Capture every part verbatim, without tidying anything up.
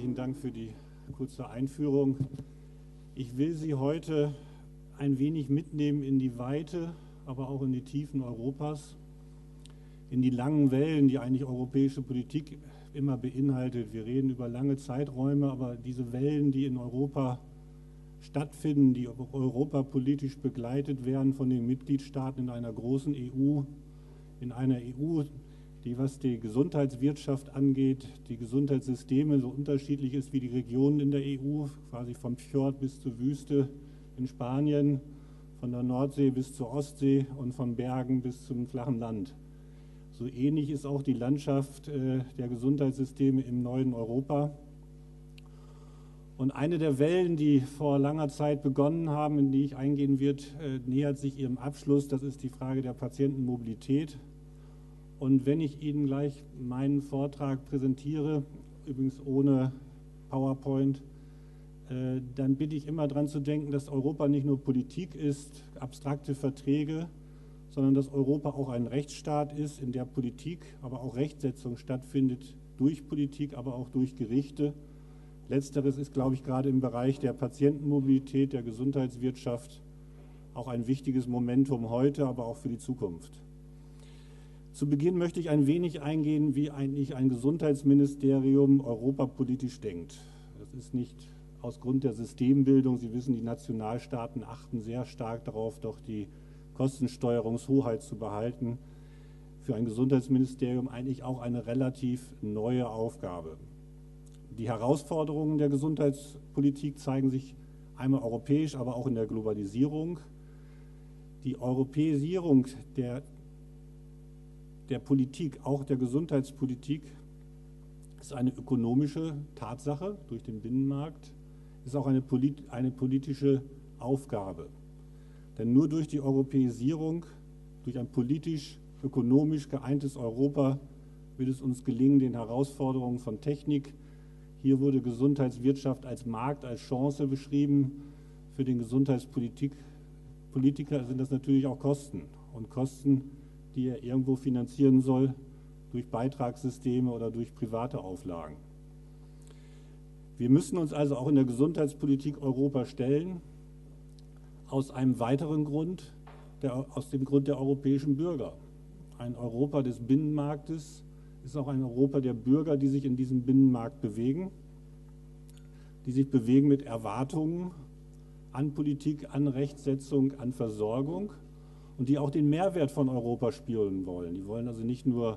herzlichen Dank für die kurze Einführung. Ich will Sie heute ein wenig mitnehmen in die Weite, aber auch in die Tiefen Europas, in die langen Wellen, die eigentlich europäische Politik immer beinhaltet. Wir reden über lange Zeiträume, aber diese Wellen, die in Europa stattfinden, die europapolitisch begleitet werden von den Mitgliedstaaten in einer großen E U, in einer E U, die, was die Gesundheitswirtschaft angeht, die Gesundheitssysteme so unterschiedlich ist wie die Regionen in der E U, quasi vom Fjord bis zur Wüste in Spanien, von der Nordsee bis zur Ostsee und von Bergen bis zum flachen Land. So ähnlich ist auch die Landschaft äh, der Gesundheitssysteme im neuen Europa. Und eine der Wellen, die vor langer Zeit begonnen haben, in die ich eingehen wird, äh, nähert sich ihrem Abschluss. Das ist die Frage der Patientenmobilität. Und wenn ich Ihnen gleich meinen Vortrag präsentiere, übrigens ohne PowerPoint, äh, dann bitte ich immer daran zu denken, dass Europa nicht nur Politik ist, abstrakte Verträge, sondern dass Europa auch ein Rechtsstaat ist, in der Politik, aber auch Rechtsetzung stattfindet, durch Politik, aber auch durch Gerichte. Letzteres ist, glaube ich, gerade im Bereich der Patientenmobilität, der Gesundheitswirtschaft auch ein wichtiges Momentum heute, aber auch für die Zukunft. Zu Beginn möchte ich ein wenig eingehen, wie eigentlich ein Gesundheitsministerium europapolitisch denkt. Das ist nicht aus Grund der Systembildung. Sie wissen, die Nationalstaaten achten sehr stark darauf, doch die Kostensteuerungshoheit zu behalten. Für ein Gesundheitsministerium eigentlich auch eine relativ neue Aufgabe. Die Herausforderungen der Gesundheitspolitik zeigen sich einmal europäisch, aber auch in der Globalisierung. Die Europäisierung der der Politik, auch der Gesundheitspolitik, ist eine ökonomische Tatsache durch den Binnenmarkt, ist auch eine, polit eine politische Aufgabe. Denn nur durch die Europäisierung, durch ein politisch-ökonomisch geeintes Europa wird es uns gelingen, den Herausforderungen von Technik. Hier wurde Gesundheitswirtschaft als Markt, als Chance beschrieben. Für den Gesundheitspolitiker sind das natürlich auch Kosten. Und Kosten, die er irgendwo finanzieren soll, durch Beitragssysteme oder durch private Auflagen. Wir müssen uns also auch in der Gesundheitspolitik Europa stellen, aus einem weiteren Grund, der, aus dem Grund der europäischen Bürger. Ein Europa des Binnenmarktes ist auch ein Europa der Bürger, die sich in diesem Binnenmarkt bewegen, die sich bewegen mit Erwartungen an Politik, an Rechtsetzung, an Versorgung, und die auch den Mehrwert von Europa spüren wollen. Die wollen also nicht nur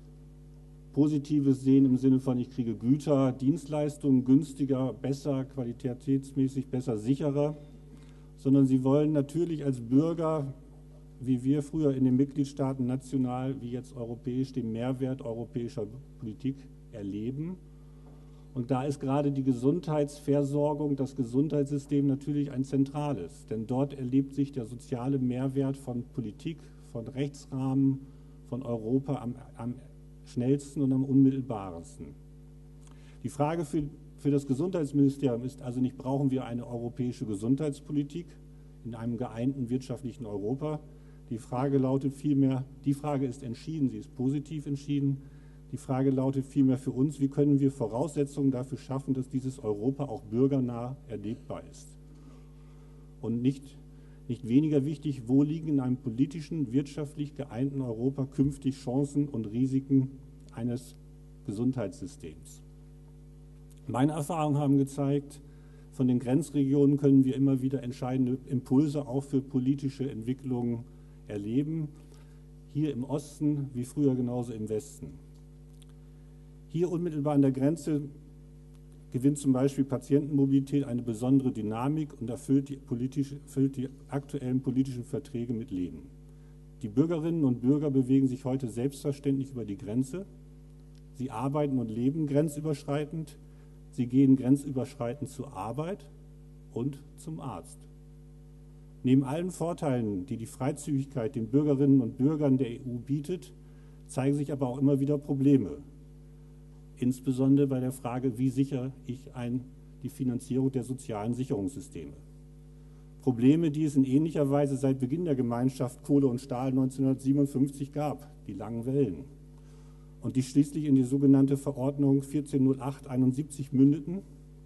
Positives sehen im Sinne von, ich kriege Güter, Dienstleistungen günstiger, besser, qualitätsmäßig besser, sicherer, sondern sie wollen natürlich als Bürger, wie wir früher in den Mitgliedstaaten national, wie jetzt europäisch, den Mehrwert europäischer Politik erleben. Und da ist gerade die Gesundheitsversorgung, das Gesundheitssystem natürlich ein zentrales. Denn dort erlebt sich der soziale Mehrwert von Politik, von Rechtsrahmen, von Europa am, am schnellsten und am unmittelbarsten. Die Frage für, für das Gesundheitsministerium ist also nicht, brauchen wir eine europäische Gesundheitspolitik in einem geeinten wirtschaftlichen Europa? Die Frage lautet vielmehr, die Frage ist entschieden, sie ist positiv entschieden. Die Frage lautet vielmehr für uns, wie können wir Voraussetzungen dafür schaffen, dass dieses Europa auch bürgernah erlebbar ist. Und nicht, nicht weniger wichtig, wo liegen in einem politischen, wirtschaftlich geeinten Europa künftig Chancen und Risiken eines Gesundheitssystems. Meine Erfahrungen haben gezeigt, von den Grenzregionen können wir immer wieder entscheidende Impulse auch für politische Entwicklungen erleben. Hier im Osten wie früher genauso im Westen. Hier unmittelbar an der Grenze gewinnt zum Beispiel Patientenmobilität eine besondere Dynamik und erfüllt die, politische, erfüllt die aktuellen politischen Verträge mit Leben. Die Bürgerinnen und Bürger bewegen sich heute selbstverständlich über die Grenze. Sie arbeiten und leben grenzüberschreitend. Sie gehen grenzüberschreitend zur Arbeit und zum Arzt. Neben allen Vorteilen, die die Freizügigkeit den Bürgerinnen und Bürgern der E U bietet, zeigen sich aber auch immer wieder Probleme. Insbesondere bei der Frage, wie sichere ich ein, die Finanzierung der sozialen Sicherungssysteme. Probleme, die es in ähnlicher Weise seit Beginn der Gemeinschaft Kohle und Stahl neunzehnhundertsiebenundfünfzig gab, die langen Wellen. und die schließlich in die sogenannte Verordnung vierzehnhundertacht einundsiebzig mündeten,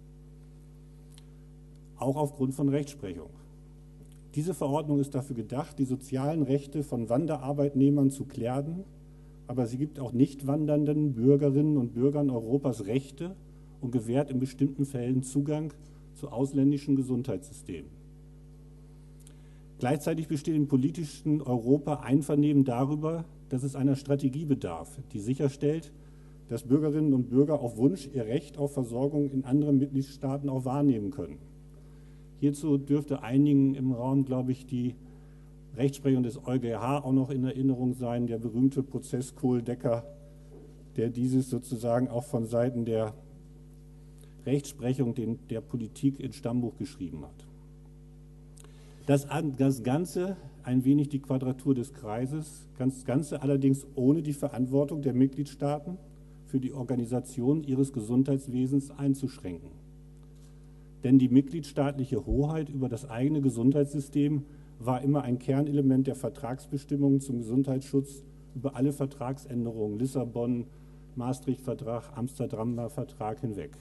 auch aufgrund von Rechtsprechung. Diese Verordnung ist dafür gedacht, die sozialen Rechte von Wanderarbeitnehmern zu klären, aber sie gibt auch nicht wandernden Bürgerinnen und Bürgern Europas Rechte und gewährt in bestimmten Fällen Zugang zu ausländischen Gesundheitssystemen. Gleichzeitig besteht im politischen Europa Einvernehmen darüber, dass es einer Strategie bedarf, die sicherstellt, dass Bürgerinnen und Bürger auf Wunsch ihr Recht auf Versorgung in anderen Mitgliedstaaten auch wahrnehmen können. Hierzu dürfte einigen im Raum, glaube ich, die Rechtsprechung des EuGH auch noch in Erinnerung sein, der berühmte Prozess Kohl-Decker, der dieses sozusagen auch von Seiten der Rechtsprechung den, der Politik ins Stammbuch geschrieben hat. Das, das Ganze, ein wenig die Quadratur des Kreises, das Ganze allerdings ohne die Verantwortung der Mitgliedstaaten für die Organisation ihres Gesundheitswesens einzuschränken. Denn die mitgliedstaatliche Hoheit über das eigene Gesundheitssystem war immer ein Kernelement der Vertragsbestimmungen zum Gesundheitsschutz über alle Vertragsänderungen, Lissabon, Maastricht-Vertrag, Amsterdamer Vertrag hinweg.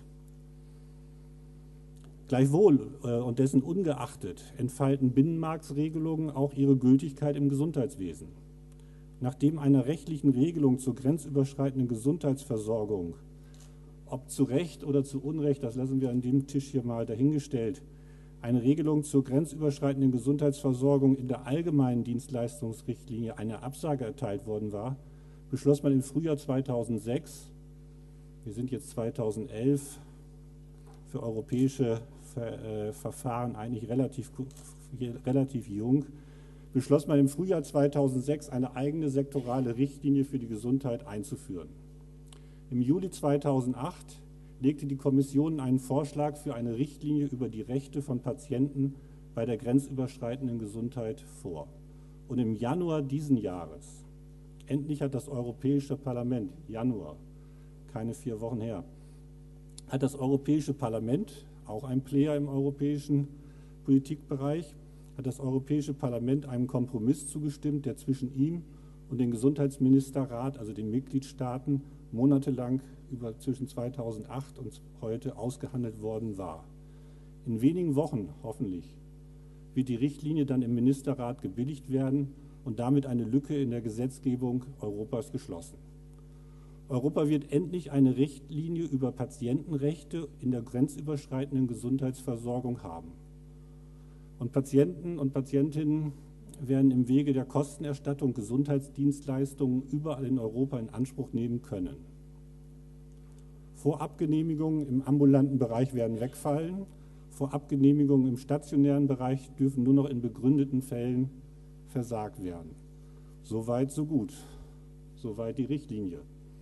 Gleichwohl äh, und dessen ungeachtet entfalten Binnenmarktregelungen auch ihre Gültigkeit im Gesundheitswesen. Nachdem einer rechtlichen Regelung zur grenzüberschreitenden Gesundheitsversorgung, ob zu Recht oder zu Unrecht, das lassen wir an dem Tisch hier mal dahingestellt, eine Regelung zur grenzüberschreitenden Gesundheitsversorgung in der allgemeinen Dienstleistungsrichtlinie eine Absage erteilt worden war, beschloss man im Frühjahr zweitausendsechs, wir sind jetzt zweitausendelf, für europäische Ver, äh, Verfahren eigentlich relativ, relativ jung, beschloss man im Frühjahr zweitausendsechs eine eigene sektorale Richtlinie für die Gesundheit einzuführen. Im Juli zweitausendacht legte die Kommission einen Vorschlag für eine Richtlinie über die Rechte von Patienten bei der grenzüberschreitenden Gesundheit vor. Und im Januar diesen Jahres, endlich hat das Europäische Parlament, Januar, keine vier Wochen her, hat das Europäische Parlament, auch ein Player im europäischen Politikbereich, hat das Europäische Parlament einem Kompromiss zugestimmt, der zwischen ihm und dem Gesundheitsministerrat, also den Mitgliedstaaten, monatelang über zwischen zweitausendacht und heute ausgehandelt worden war. In wenigen Wochen, hoffentlich, wird die Richtlinie dann im Ministerrat gebilligt werden und damit eine Lücke in der Gesetzgebung Europas geschlossen. Europa wird endlich eine Richtlinie über Patientenrechte in der grenzüberschreitenden Gesundheitsversorgung haben. Und Patienten und Patientinnen werden im Wege der Kostenerstattung Gesundheitsdienstleistungen überall in Europa in Anspruch nehmen können. Vorabgenehmigungen im ambulanten Bereich werden wegfallen. Vorabgenehmigungen im stationären Bereich dürfen nur noch in begründeten Fällen versagt werden. Soweit, so gut. Soweit die Richtlinie.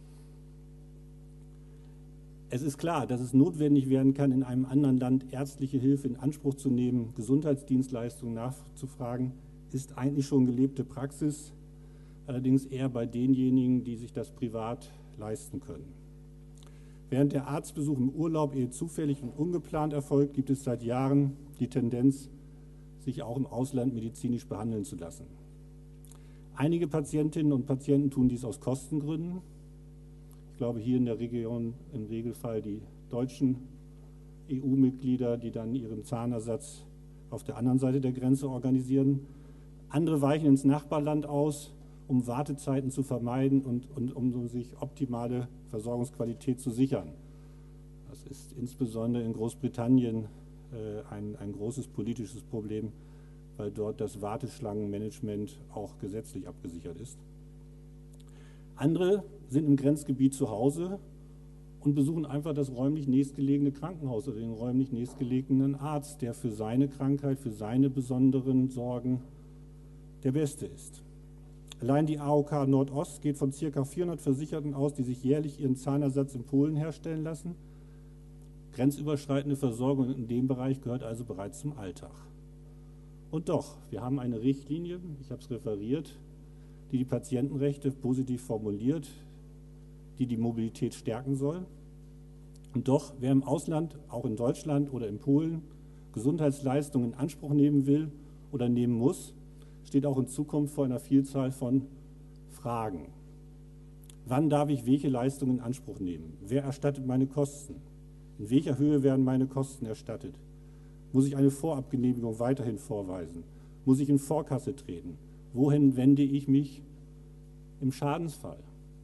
Es ist klar, dass es notwendig werden kann, in einem anderen Land ärztliche Hilfe in Anspruch zu nehmen, Gesundheitsdienstleistungen nachzufragen, ist eigentlich schon gelebte Praxis, allerdings eher bei denjenigen, die sich das privat leisten können. Während der Arztbesuch im Urlaub eher zufällig und ungeplant erfolgt, gibt es seit Jahren die Tendenz, sich auch im Ausland medizinisch behandeln zu lassen. Einige Patientinnen und Patienten tun dies aus Kostengründen. Ich glaube, hier in der Region im Regelfall die deutschen E U-Mitglieder, die dann ihren Zahnersatz auf der anderen Seite der Grenze organisieren. Andere weichen ins Nachbarland aus, um Wartezeiten zu vermeiden und, und um sich optimale Versorgungsqualität zu sichern. Das ist insbesondere in Großbritannien äh, ein, ein großes politisches Problem, weil dort das Warteschlangenmanagement auch gesetzlich abgesichert ist. Andere sind im Grenzgebiet zu Hause und besuchen einfach das räumlich nächstgelegene Krankenhaus oder den räumlich nächstgelegenen Arzt, der für seine Krankheit, für seine besonderen Sorgen der Beste ist. Allein die A O K Nordost geht von ca. vierhundert Versicherten aus, die sich jährlich ihren Zahnersatz in Polen herstellen lassen. Grenzüberschreitende Versorgung in dem Bereich gehört also bereits zum Alltag. Und doch, wir haben eine Richtlinie, ich habe es referiert, die die Patientenrechte positiv formuliert, die die Mobilität stärken soll. Und doch, wer im Ausland, auch in Deutschland oder in Polen, Gesundheitsleistungen in Anspruch nehmen will oder nehmen muss, steht auch in Zukunft vor einer Vielzahl von Fragen. Wann darf ich welche Leistungen in Anspruch nehmen? Wer erstattet meine Kosten? In welcher Höhe werden meine Kosten erstattet? Muss ich eine Vorabgenehmigung weiterhin vorweisen? Muss ich in Vorkasse treten? Wohin wende ich mich im Schadensfall?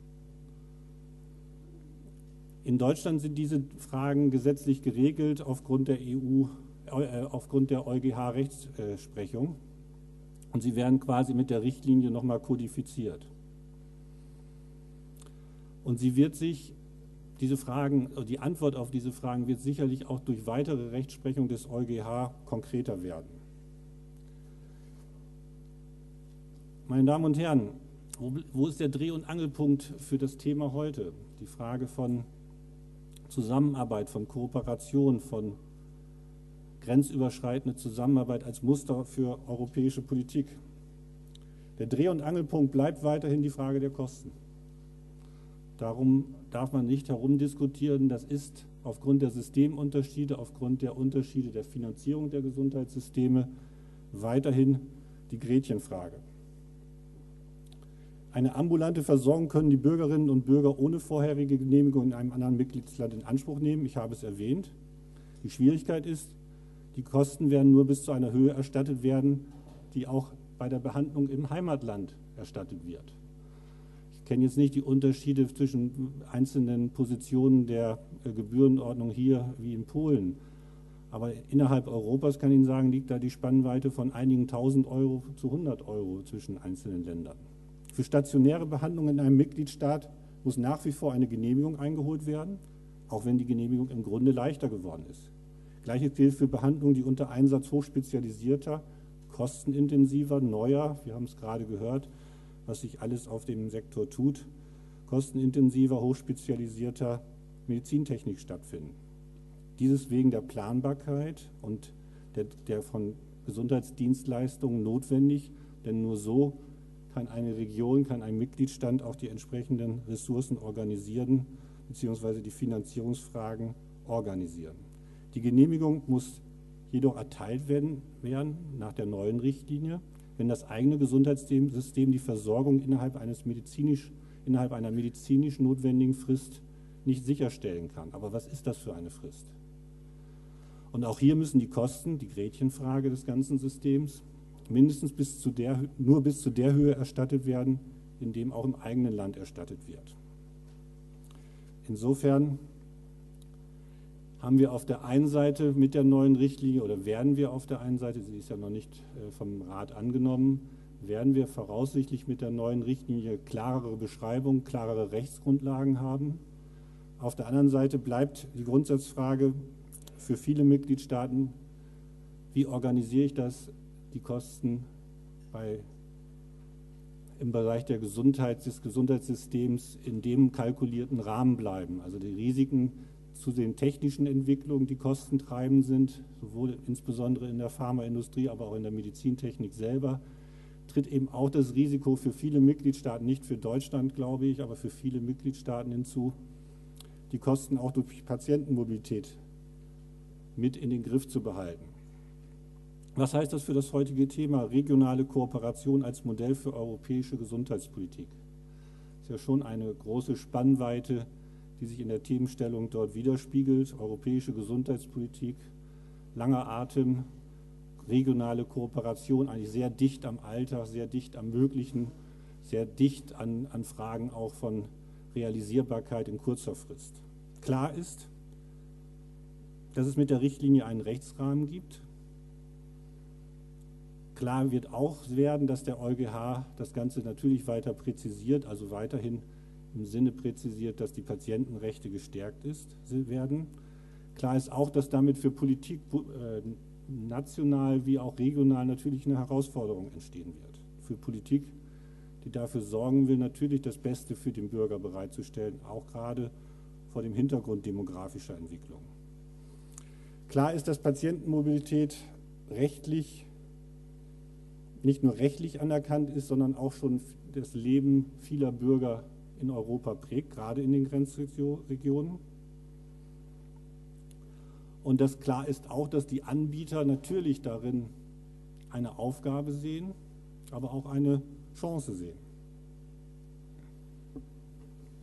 In Deutschland sind diese Fragen gesetzlich geregelt aufgrund der E U, äh, aufgrund der EuGH-Rechtsprechung, und sie werden quasi mit der Richtlinie nochmal kodifiziert. Und sie wird sich, diese Fragen, die Antwort auf diese Fragen wird sicherlich auch durch weitere Rechtsprechung des EuGH konkreter werden. Meine Damen und Herren, wo, wo ist der Dreh- und Angelpunkt für das Thema heute? Die Frage von Zusammenarbeit, von Kooperation, von grenzüberschreitender Zusammenarbeit als Muster für europäische Politik. Der Dreh- und Angelpunkt bleibt weiterhin die Frage der Kosten. Darum darf man nicht herumdiskutieren. Das ist aufgrund der Systemunterschiede, aufgrund der Unterschiede der Finanzierung der Gesundheitssysteme weiterhin die Gretchenfrage. Eine ambulante Versorgung können die Bürgerinnen und Bürger ohne vorherige Genehmigung in einem anderen Mitgliedsland in Anspruch nehmen. Ich habe es erwähnt. Die Schwierigkeit ist, die Kosten werden nur bis zu einer Höhe erstattet werden, die auch bei der Behandlung im Heimatland erstattet wird. Ich kenne jetzt nicht die Unterschiede zwischen einzelnen Positionen der Gebührenordnung hier wie in Polen. Aber innerhalb Europas, kann ich Ihnen sagen, liegt da die Spannweite von einigen tausend Euro zu hundert Euro zwischen einzelnen Ländern. Für stationäre Behandlung in einem Mitgliedstaat muss nach wie vor eine Genehmigung eingeholt werden, auch wenn die Genehmigung im Grunde leichter geworden ist. Gleiches gilt für Behandlungen, die unter Einsatz hochspezialisierter, kostenintensiver, neuer, wir haben es gerade gehört, was sich alles auf dem Sektor tut, kostenintensiver, hochspezialisierter Medizintechnik stattfinden. Dieses wegen der Planbarkeit und der, der von Gesundheitsdienstleistungen notwendig, denn nur so kann eine Region, kann ein Mitgliedsstand auch die entsprechenden Ressourcen organisieren bzw. die Finanzierungsfragen organisieren. Die Genehmigung muss jedoch erteilt werden, werden nach der neuen Richtlinie, wenn das eigene Gesundheitssystem die Versorgung innerhalb, eines medizinisch, innerhalb einer medizinisch notwendigen Frist nicht sicherstellen kann. Aber was ist das für eine Frist? Und auch hier müssen die Kosten, die Gretchenfrage des ganzen Systems, mindestens bis zu der, nur bis zu der Höhe erstattet werden, in dem auch im eigenen Land erstattet wird. Insofern haben wir auf der einen Seite mit der neuen Richtlinie, oder werden wir auf der einen Seite, sie ist ja noch nicht vom Rat angenommen, werden wir voraussichtlich mit der neuen Richtlinie klarere Beschreibungen, klarere Rechtsgrundlagen haben. Auf der anderen Seite bleibt die Grundsatzfrage für viele Mitgliedstaaten, wie organisiere ich das, die Kosten bei, im Bereich der Gesundheit, des Gesundheitssystems in dem kalkulierten Rahmen bleiben. Also die Risiken zu den technischen Entwicklungen, die kostentreibend sind, sowohl insbesondere in der Pharmaindustrie, aber auch in der Medizintechnik selber, tritt eben auch das Risiko für viele Mitgliedstaaten, nicht für Deutschland, glaube ich, aber für viele Mitgliedstaaten hinzu, die Kosten auch durch Patientenmobilität mit in den Griff zu behalten. Was heißt das für das heutige Thema regionale Kooperation als Modell für europäische Gesundheitspolitik? Das ist ja schon eine große Spannweite, die sich in der Themenstellung dort widerspiegelt. Europäische Gesundheitspolitik, langer Atem, regionale Kooperation, eigentlich sehr dicht am Alltag, sehr dicht am Möglichen, sehr dicht an, an Fragen auch von Realisierbarkeit in kurzer Frist. Klar ist, dass es mit der Richtlinie einen Rechtsrahmen gibt. Klar wird auch werden, dass der EuGH das Ganze natürlich weiter präzisiert, also weiterhin im Sinne präzisiert, dass die Patientenrechte gestärkt ist, werden. Klar ist auch, dass damit für Politik äh, national wie auch regional natürlich eine Herausforderung entstehen wird. Für Politik, die dafür sorgen will, natürlich das Beste für den Bürger bereitzustellen, auch gerade vor dem Hintergrund demografischer Entwicklung. Klar ist, dass Patientenmobilität rechtlich nicht nur rechtlich anerkannt ist, sondern auch schon das Leben vieler Bürger in Europa prägt, gerade in den Grenzregionen. Und das klar ist auch, dass die Anbieter natürlich darin eine Aufgabe sehen, aber auch eine Chance sehen.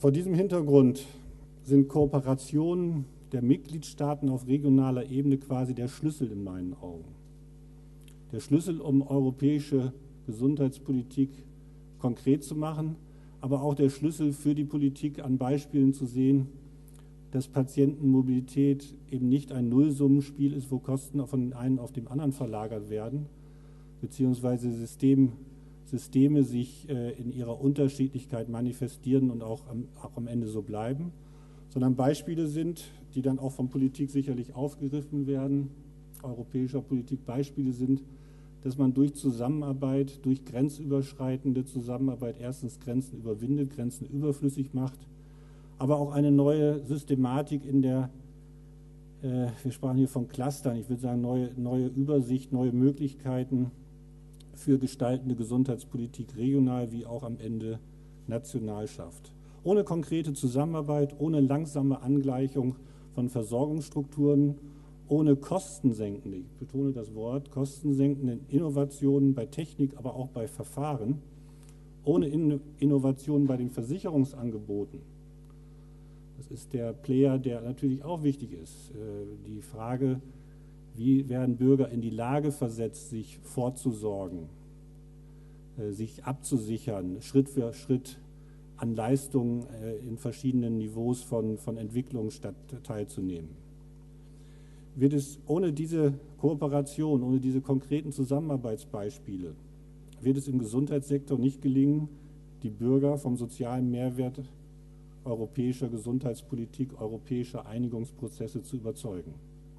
Vor diesem Hintergrund sind Kooperationen der Mitgliedstaaten auf regionaler Ebene quasi der Schlüssel in meinen Augen. Der Schlüssel, um europäische Gesundheitspolitik konkret zu machen, aber auch der Schlüssel für die Politik, an Beispielen zu sehen, dass Patientenmobilität eben nicht ein Nullsummenspiel ist, wo Kosten von dem einen auf dem anderen verlagert werden, beziehungsweise System, Systeme sich äh, in ihrer Unterschiedlichkeit manifestieren und auch am, auch am Ende so bleiben, sondern Beispiele sind, die dann auch von Politik sicherlich aufgegriffen werden, europäischer Politik Beispiele sind, dass man durch Zusammenarbeit, durch grenzüberschreitende Zusammenarbeit erstens Grenzen überwindet, Grenzen überflüssig macht, aber auch eine neue Systematik in der, äh, wir sprachen hier von Clustern, ich würde sagen neue, neue Übersicht, neue Möglichkeiten für gestaltende Gesundheitspolitik regional wie auch am Ende national schafft. Ohne konkrete Zusammenarbeit, ohne langsame Angleichung von Versorgungsstrukturen, ohne kostensenkende, ich betone das Wort, kostensenkende Innovationen bei Technik, aber auch bei Verfahren, ohne Innovationen bei den Versicherungsangeboten. Das ist der Player, der natürlich auch wichtig ist. Die Frage, wie werden Bürger in die Lage versetzt, sich vorzusorgen, sich abzusichern, Schritt für Schritt an Leistungen in verschiedenen Niveaus von, von Entwicklung statt teilzunehmen. Wird es ohne diese Kooperation, ohne diese konkreten Zusammenarbeitsbeispiele, wird es im Gesundheitssektor nicht gelingen, die Bürger vom sozialen Mehrwert europäischer Gesundheitspolitik, europäischer Einigungsprozesse zu überzeugen.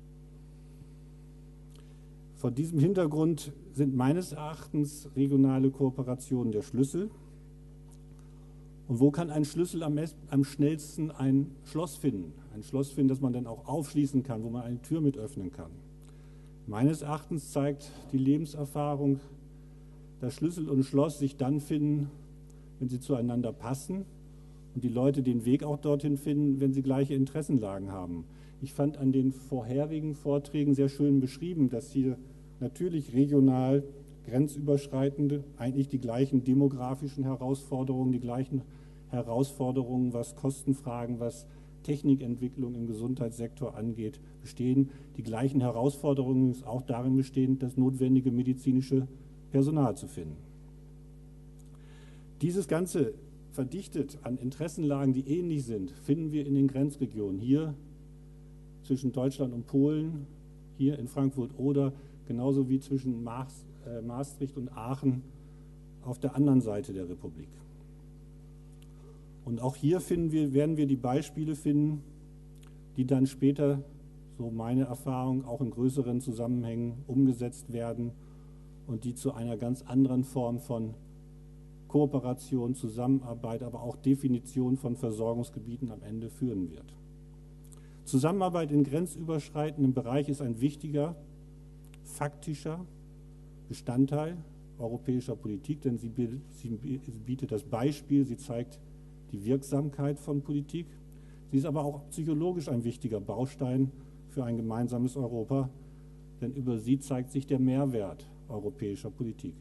Vor diesem Hintergrund sind meines Erachtens regionale Kooperationen der Schlüssel. Und wo kann ein Schlüssel am, am schnellsten ein Schloss finden? Ein Schloss finden, das man dann auch aufschließen kann, wo man eine Tür mit öffnen kann. Meines Erachtens zeigt die Lebenserfahrung, dass Schlüssel und Schloss sich dann finden, wenn sie zueinander passen und die Leute den Weg auch dorthin finden, wenn sie gleiche Interessenlagen haben. Ich fand an den vorherigen Vorträgen sehr schön beschrieben, dass hier natürlich regional grenzüberschreitende, eigentlich die gleichen demografischen Herausforderungen, die gleichen Herausforderungen, was Kostenfragen, was Technikentwicklung im Gesundheitssektor angeht, bestehen. Die gleichen Herausforderungen ist auch darin bestehen, das notwendige medizinische Personal zu finden. Dieses Ganze verdichtet an Interessenlagen, die ähnlich sind, finden wir in den Grenzregionen. Hier zwischen Deutschland und Polen, hier in Frankfurt-Oder, genauso wie zwischen Maastricht und Aachen auf der anderen Seite der Republik. Und auch hier finden wir, werden wir die Beispiele finden, die dann später, so meine Erfahrung, auch in größeren Zusammenhängen umgesetzt werden und die zu einer ganz anderen Form von Kooperation, Zusammenarbeit, aber auch Definition von Versorgungsgebieten am Ende führen wird. Zusammenarbeit in grenzüberschreitendem Bereich ist ein wichtiger, faktischer Bestandteil europäischer Politik, denn sie bietet das Beispiel, sie zeigt die Wirksamkeit von Politik. Sie ist aber auch psychologisch ein wichtiger Baustein für ein gemeinsames Europa, denn über sie zeigt sich der Mehrwert europäischer Politik.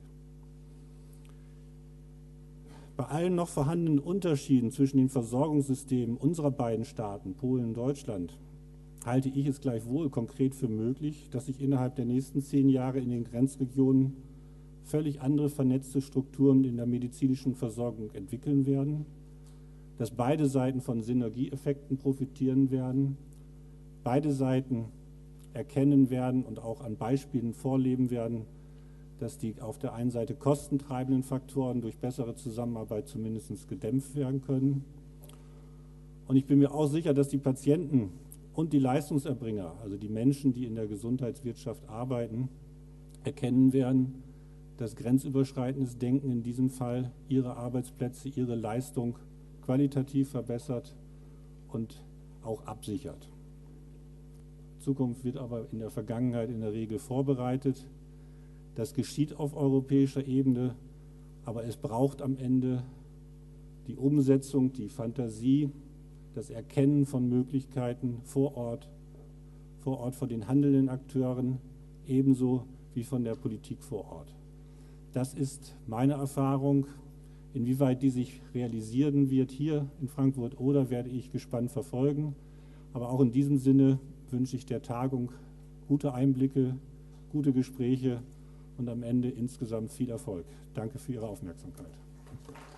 Bei allen noch vorhandenen Unterschieden zwischen den Versorgungssystemen unserer beiden Staaten, Polen und Deutschland, halte ich es gleichwohl konkret für möglich, dass sich innerhalb der nächsten zehn Jahre in den Grenzregionen völlig andere vernetzte Strukturen in der medizinischen Versorgung entwickeln werden, dass beide Seiten von Synergieeffekten profitieren werden, beide Seiten erkennen werden und auch an Beispielen vorleben werden, dass die auf der einen Seite kostentreibenden Faktoren durch bessere Zusammenarbeit zumindest gedämpft werden können. Und ich bin mir auch sicher, dass die Patienten und die Leistungserbringer, also die Menschen, die in der Gesundheitswirtschaft arbeiten, erkennen werden, dass grenzüberschreitendes Denken in diesem Fall ihre Arbeitsplätze, ihre Leistung qualitativ verbessert und auch absichert. Die Zukunft wird aber in der Vergangenheit in der Regel vorbereitet. Das geschieht auf europäischer Ebene, aber es braucht am Ende die Umsetzung, die Fantasie, das Erkennen von Möglichkeiten vor Ort, vor Ort von den handelnden Akteuren, ebenso wie von der Politik vor Ort. Das ist meine Erfahrung. Inwieweit die sich realisieren wird hier in Frankfurt oder werde ich gespannt verfolgen. Aber auch in diesem Sinne wünsche ich der Tagung gute Einblicke, gute Gespräche und am Ende insgesamt viel Erfolg. Danke für Ihre Aufmerksamkeit.